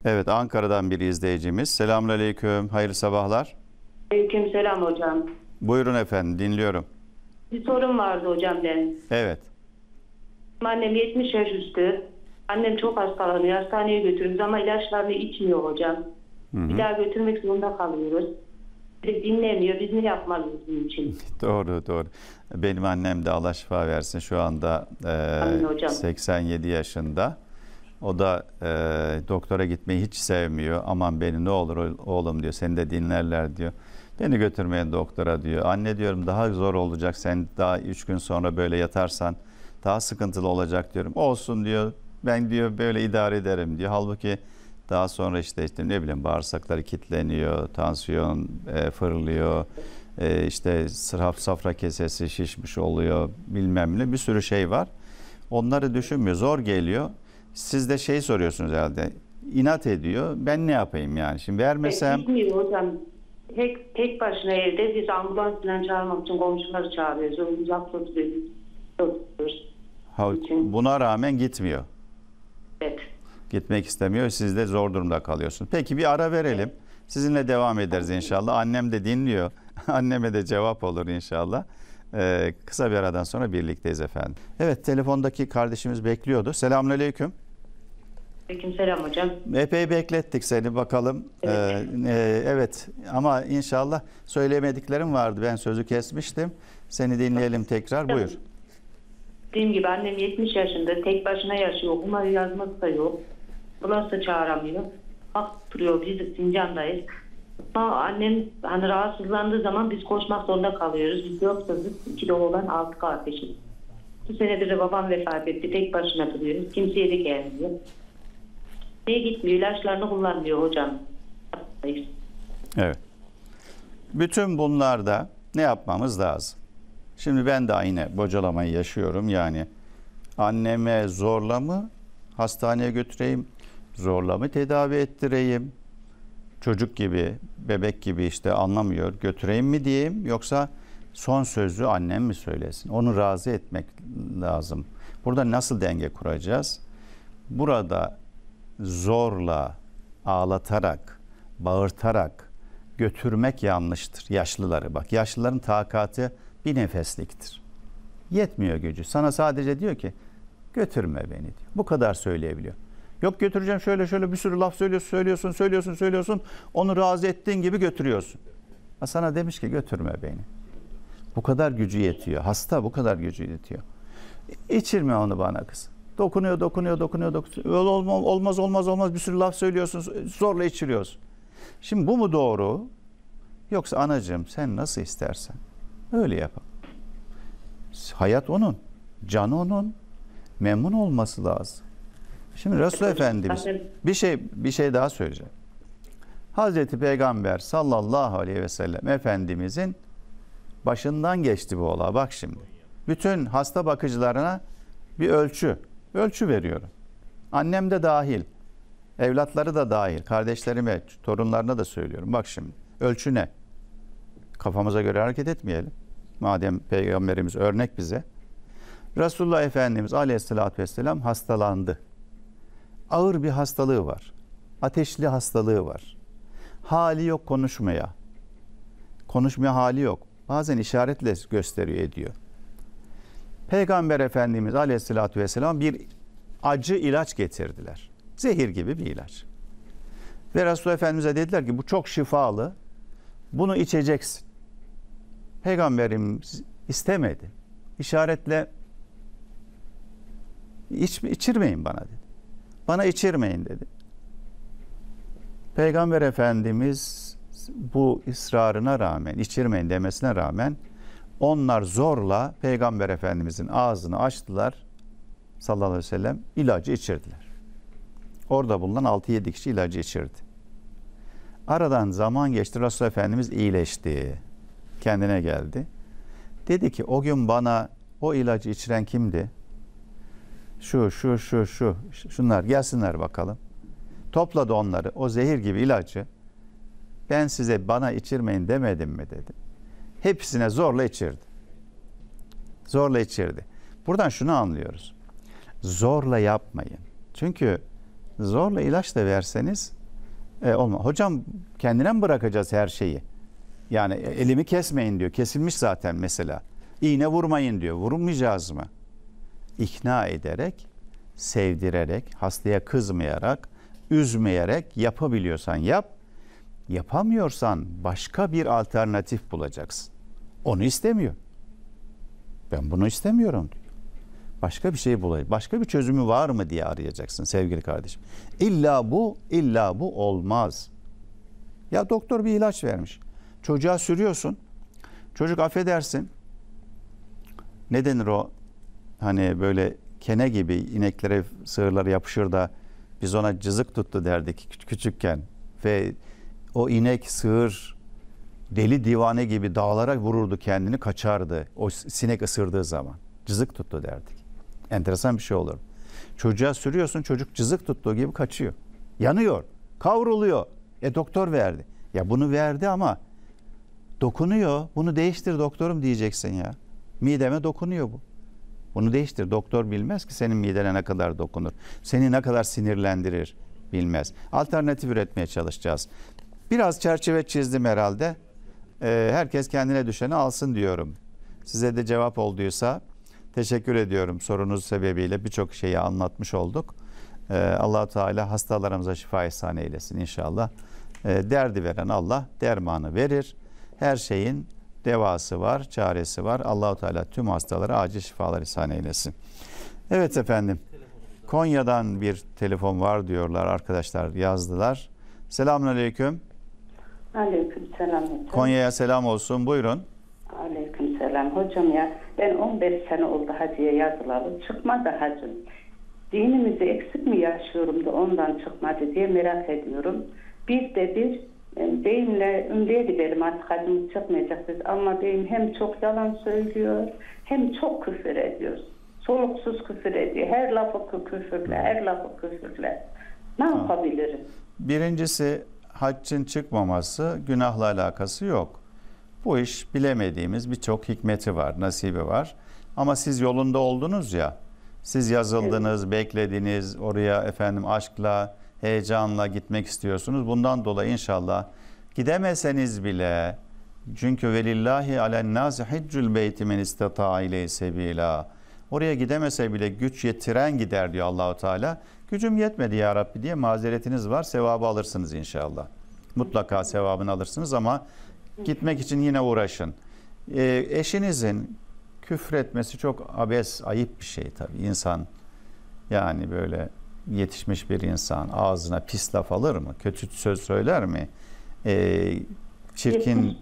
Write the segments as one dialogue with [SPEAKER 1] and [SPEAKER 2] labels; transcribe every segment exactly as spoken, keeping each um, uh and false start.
[SPEAKER 1] Evet, Ankara'dan bir izleyicimiz. Selamünaleyküm, hayırlı sabahlar.
[SPEAKER 2] Aleykümselam hocam.
[SPEAKER 1] Buyurun efendim, dinliyorum.
[SPEAKER 2] Bir sorum vardı hocam benim.
[SPEAKER 1] Evet.
[SPEAKER 2] Annem yetmiş yaş üstü. Annem çok hastalanıyor. Hastaneye götürüyoruz ama ilaçlarını içmiyor hocam.
[SPEAKER 1] Hı hı.
[SPEAKER 2] Bir daha götürmek zorunda kalıyoruz. Dinlemiyor. Biz ne yapmalıyız bunun için?
[SPEAKER 1] Doğru, doğru. Benim annem de Allah şifa versin. Şu anda
[SPEAKER 2] Amin
[SPEAKER 1] e,
[SPEAKER 2] hocam.
[SPEAKER 1] seksen yedi yaşında. O da e, doktora gitmeyi hiç sevmiyor. Aman beni ne olur oğlum diyor. Seni de dinlerler diyor. Beni götürmeyin doktora diyor. Anne diyorum daha zor olacak. Sen daha üç gün sonra böyle yatarsan daha sıkıntılı olacak diyorum. Olsun diyor. Ben diyor böyle idare ederim diyor. Halbuki daha sonra işte, işte ne bileyim bağırsakları kilitleniyor, tansiyon e, fırlıyor, e, işte sıraf safra kesesi şişmiş oluyor, bilmem ne bir sürü şey var. Onları düşünmüyor, zor geliyor. Siz de şey soruyorsunuz herhalde, inat ediyor. Ben ne yapayım yani? Şimdi vermesem...
[SPEAKER 2] Gitmiyor hocam. Tek, tek başına evde biz ambulans falan çağırmak için komşuları çağırıyoruz. Onu uzakta tutuyoruz.
[SPEAKER 1] Ha, buna rağmen gitmiyor.
[SPEAKER 2] Evet.
[SPEAKER 1] Gitmek istemiyor. Siz de zor durumda kalıyorsunuz. Peki bir ara verelim. Sizinle devam ederiz inşallah. Annem de dinliyor. Anneme de cevap olur inşallah. Ee, kısa bir aradan sonra birlikteyiz efendim. Evet, telefondaki kardeşimiz bekliyordu. Selamünaleyküm.
[SPEAKER 2] Aleykümselam hocam.
[SPEAKER 1] Epey beklettik seni bakalım.
[SPEAKER 2] Evet.
[SPEAKER 1] Ee, e, evet ama inşallah söyleyemediklerim vardı. Ben sözü kesmiştim. Seni dinleyelim tekrar. Buyur.
[SPEAKER 2] Dediğim gibi annem yetmiş yaşında, tek başına yaşıyor. Okuması yazması da yok. Ambulans da çağıramıyor. Bak duruyor, biz Sincan'dayız. Ama annem hani rahatsızlandığı zaman biz koşmak zorunda kalıyoruz. Biz dört kızız, iki de oğlan, altı kardeşiz. Bu senedir de babam vefat etti. Tek başına duruyoruz. Kimseye de gelmiyor. Neye gitmiyor? İlaçlarını kullanmıyor hocam.
[SPEAKER 1] Evet. Bütün bunlarda ne yapmamız lazım? Şimdi ben de aynı bocalamayı yaşıyorum. Yani anneme zorla mı hastaneye götüreyim, zorla mı tedavi ettireyim, çocuk gibi, bebek gibi işte anlamıyor, götüreyim mi diyeyim, yoksa son sözü annem mi söylesin? Onu razı etmek lazım. Burada nasıl denge kuracağız? Burada zorla, ağlatarak, bağırtarak götürmek yanlıştır. Yaşlıları bak, yaşlıların takatı bir nefesliktir. Yetmiyor gücü. Sana sadece diyor ki götürme beni diyor. Bu kadar söyleyebiliyor. Yok götüreceğim şöyle şöyle bir sürü laf söylüyorsun, söylüyorsun, söylüyorsun, söylüyorsun. Onu razı ettiğin gibi götürüyorsun. Ha, sana demiş ki götürme beni. Bu kadar gücü yetiyor. Hasta bu kadar gücü yetiyor. İçirme onu bana kız. Dokunuyor, dokunuyor, dokunuyor, dokunuyor. Olmaz, olmaz, olmaz, olmaz. Bir sürü laf söylüyorsun, zorla içiriyorsun. Şimdi bu mu doğru? Yoksa anacığım sen nasıl istersen öyle yapalım. Hayat onun, canı onun, memnun olması lazım. Şimdi Resul Efendimiz bir şey bir şey daha söyleyeceğim. Hazreti Peygamber sallallahu aleyhi ve sellem Efendimizin başından geçti bu olay. Bak şimdi. Bütün hasta bakıcılarına bir ölçü, ölçü veriyorum. Annem de dahil, evlatları da dahil, kardeşlerime, torunlarına da söylüyorum. Bak şimdi, ölçü ne? Kafamıza göre hareket etmeyelim. Madem Peygamberimiz örnek bize. Resulullah Efendimiz aleyhissalatü vesselam hastalandı. Ağır bir hastalığı var. Ateşli hastalığı var. Hali yok konuşmaya. Konuşmaya hali yok. Bazen işaretle gösteriyor, ediyor. Peygamber Efendimiz aleyhissalatü vesselam bir acı ilaç getirdiler. Zehir gibi bir ilaç. Ve Resulullah Efendimiz'e dediler ki bu çok şifalı. Bunu içeceksin. Peygamberimiz istemedi. İşaretle iç, içirmeyin bana dedi. Bana içirmeyin dedi. Peygamber Efendimiz bu ısrarına rağmen, içirmeyin demesine rağmen onlar zorla Peygamber Efendimizin ağzını açtılar. Sallallahu aleyhi ve sellem ilacı içirdiler. Orada bulunan altı yedi kişi ilacı içirdi. Aradan zaman geçti. Resulullah Efendimiz iyileşti. Kendine geldi. Dedi ki o gün bana o ilacı içiren kimdi? Şu, şu, şu, şu. Şunlar gelsinler bakalım. Topladı onları. O zehir gibi ilacı ben size bana içirmeyin demedim mi dedi. Hepsine zorla içirdi. Zorla içirdi. Buradan şunu anlıyoruz. Zorla yapmayın. Çünkü Zorla ilaç da verseniz e, olmaz. Hocam kendine mi bırakacağız her şeyi? Yani elimi kesmeyin diyor. Kesilmiş zaten mesela. İğne vurmayın diyor. Vurmayacağız mı? İkna ederek, sevdirerek, hastaya kızmayarak, üzmeyerek yapabiliyorsan yap. Yapamıyorsan başka bir alternatif bulacaksın. Onu istemiyor. Ben bunu istemiyorum diyor. Başka bir şey bulayım. Başka bir çözümü var mı diye arayacaksın sevgili kardeşim. İlla bu, illa bu olmaz. Ya doktor bir ilaç vermiş. Çocuğa sürüyorsun. Çocuk affedersin. Ne denir o? Hani böyle kene gibi ineklere, sığırlara yapışır da biz ona cızık tuttu derdik küçükken. Ve o inek, sığır deli divane gibi dağlara vururdu kendini, kaçardı. O sinek ısırdığı zaman. Cızık tuttu derdik. Enteresan bir şey olur. Çocuğa sürüyorsun, çocuk cızık tuttuğu gibi kaçıyor. Yanıyor, kavruluyor. E doktor verdi. Ya bunu verdi ama dokunuyor. Bunu değiştir doktorum diyeceksin ya. Mideme dokunuyor bu. Bunu değiştir. Doktor bilmez ki senin midene ne kadar dokunur. Seni ne kadar sinirlendirir bilmez. Alternatif üretmeye çalışacağız. Biraz çerçeve çizdim herhalde. Ee, herkes kendine düşeni alsın diyorum. Size de cevap olduysa teşekkür ediyorum. Sorunuz sebebiyle birçok şeyi anlatmış olduk. Ee, Allah-u Teala hastalarımıza şifa ihsan eylesin inşallah. Ee, derdi veren Allah dermanı verir. Her şeyin devası var, çaresi var. Allah-u Teala tüm hastalara acil şifalar ihsan eylesin. Evet efendim. Konya'dan bir telefon var diyorlar arkadaşlar, yazdılar. Selamünaleyküm.
[SPEAKER 3] Aleykümselam hocam.
[SPEAKER 1] Konya'ya selam olsun. Buyurun.
[SPEAKER 3] Aleykümselam hocam ya. Ben on beş sene oldu hacıya yazılalı. Çıkmadı hacım. Dinimizi eksik mi yaşıyorum da ondan çıkmadı diye merak ediyorum. Bir de bir beyimle ümreye gidelim artık hacımız çıkmayacak biz. Ama beyim hem çok yalan söylüyor hem çok küfür ediyor. Soluksuz küfür ediyor. Her lafı küfürle, her lafı küfürle. Ne ha. yapabilirim?
[SPEAKER 1] Birincisi haccın çıkmaması günahla alakası yok. Bu iş bilemediğimiz birçok hikmeti var, nasibi var. Ama siz yolunda oldunuz ya, siz yazıldınız, evet. beklediniz, oraya efendim aşkla, heyecanla gitmek istiyorsunuz. Bundan dolayı inşallah gidemeseniz bile, çünkü velillahi alen nâsi hiccül beyti men istata'a ileyhi sebîlâ. Oraya gidemese bile güç yetiren gider diyor Allahu Teala. Gücüm yetmedi ya Rabbi diye mazeretiniz var, sevabı alırsınız inşallah. Mutlaka sevabını alırsınız ama gitmek için yine uğraşın. Ee, eşinizin küfretmesi çok abes, ayıp bir şey tabii. İnsan yani böyle yetişmiş bir insan ağzına pis laf alır mı? Kötü söz söyler mi? Ee, çirkin,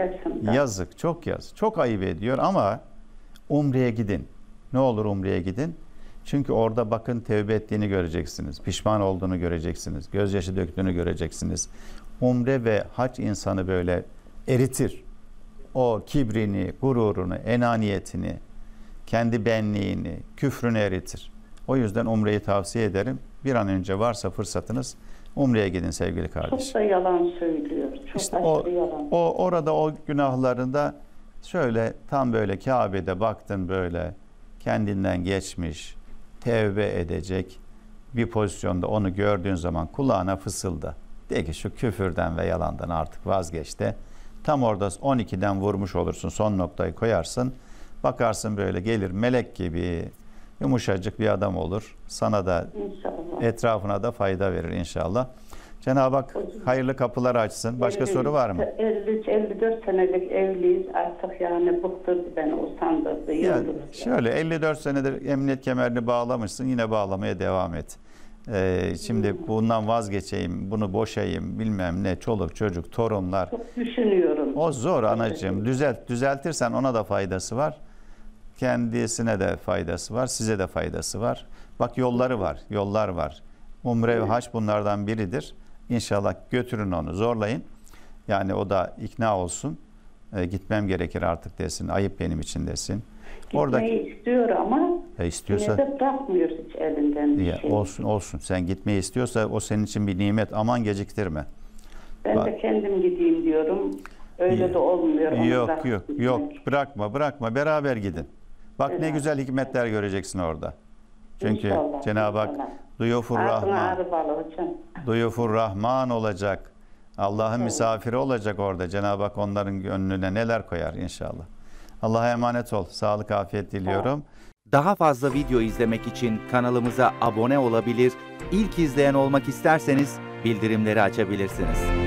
[SPEAKER 1] yazık, çok yazık. Çok ayıp ediyor ama Umre'ye gidin. Ne olur Umre'ye gidin. Çünkü orada bakın tevbe ettiğini göreceksiniz. Pişman olduğunu göreceksiniz. Gözyaşı döktüğünü göreceksiniz. Umre ve hac insanı böyle eritir. O kibrini, gururunu, enaniyetini, kendi benliğini, küfrünü eritir. O yüzden Umre'yi tavsiye ederim. Bir an önce varsa fırsatınız Umre'ye gidin sevgili kardeşim.
[SPEAKER 3] Çok da yalan söylüyor. Çok
[SPEAKER 1] işte o,
[SPEAKER 3] yalan.
[SPEAKER 1] o orada o günahlarında şöyle tam böyle Kabe'de baktın böyle kendinden geçmiş, tevbe edecek bir pozisyonda onu gördüğün zaman kulağına fısılda. De ki şu küfürden ve yalandan artık vazgeç de. Tam orada on ikiden vurmuş olursun, son noktayı koyarsın. Bakarsın böyle gelir melek gibi yumuşacık bir adam olur. Sana da İnşallah. Etrafına da fayda verir inşallah. Cenab-ı Hak hayırlı kapılar açsın. Başka elli, soru var mı?
[SPEAKER 3] elli üç elli dört senelik evliyiz. Artık yani bıktırdı beni, usandırdı.
[SPEAKER 1] Yani şöyle elli dört senedir emniyet kemerini bağlamışsın. Yine bağlamaya devam et. Ee, şimdi hmm. bundan vazgeçeyim, bunu boşayayım, bilmem ne, çoluk çocuk, torunlar.
[SPEAKER 3] Çok düşünüyorum.
[SPEAKER 1] O zor anacığım. Düzelt, düzeltirsen ona da faydası var. Kendisine de faydası var, size de faydası var. Bak yolları var, yollar var. Umre ve hac bunlardan biridir. İnşallah götürün onu, zorlayın. Yani o da ikna olsun. E, gitmem gerekir artık desin, ayıp benim için desin.
[SPEAKER 3] Gitmeyi Oradaki, istiyor ama
[SPEAKER 1] e istiyorsa,
[SPEAKER 3] yine de bırakmıyor hiç elinden bir
[SPEAKER 1] ya,
[SPEAKER 3] şey.
[SPEAKER 1] Olsun olsun. Sen gitmeyi istiyorsa o senin için bir nimet. Aman geciktirme.
[SPEAKER 3] Ben
[SPEAKER 1] Bak,
[SPEAKER 3] de kendim gideyim diyorum. Öyle
[SPEAKER 1] ya,
[SPEAKER 3] de olmuyor.
[SPEAKER 1] Yok yok gitmek. yok. Bırakma bırakma. Beraber gidin. Bak evet. Ne güzel hikmetler göreceksin orada. Çünkü Cenab-ı Hak Duyufur
[SPEAKER 3] Ağzına
[SPEAKER 1] Rahman.
[SPEAKER 3] ağrı balı hocam.
[SPEAKER 1] Duyufur Rahman olacak. Allah'ın misafiri olacak orada. Cenab-ı Hak onların gönlüne neler koyar inşallah. Allah'a emanet ol. Sağlık, afiyet diliyorum.
[SPEAKER 4] Daha fazla video izlemek için kanalımıza abone olabilir, ilk izleyen olmak isterseniz bildirimleri açabilirsiniz.